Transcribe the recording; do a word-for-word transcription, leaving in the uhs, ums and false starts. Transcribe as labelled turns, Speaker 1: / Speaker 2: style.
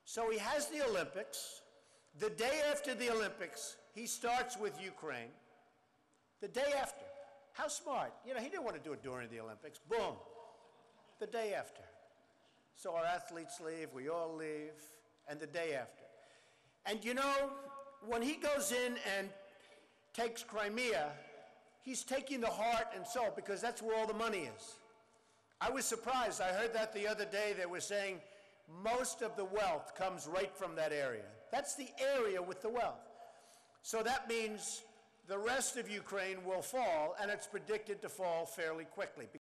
Speaker 1: So he has the Olympics. The day after the Olympics, he starts with Ukraine. The day after. How smart. You know, he didn't want to do it during the Olympics. Boom. The day after. So our athletes leave, we all leave, and the day after. And you know, when he goes in and takes Crimea, he's taking the heart and soul, because that's where all the money is. I was surprised. I heard that the other day. They were saying most of the wealth comes right from that area. That's the area with the wealth. So that means the rest of Ukraine will fall, and it's predicted to fall fairly quickly.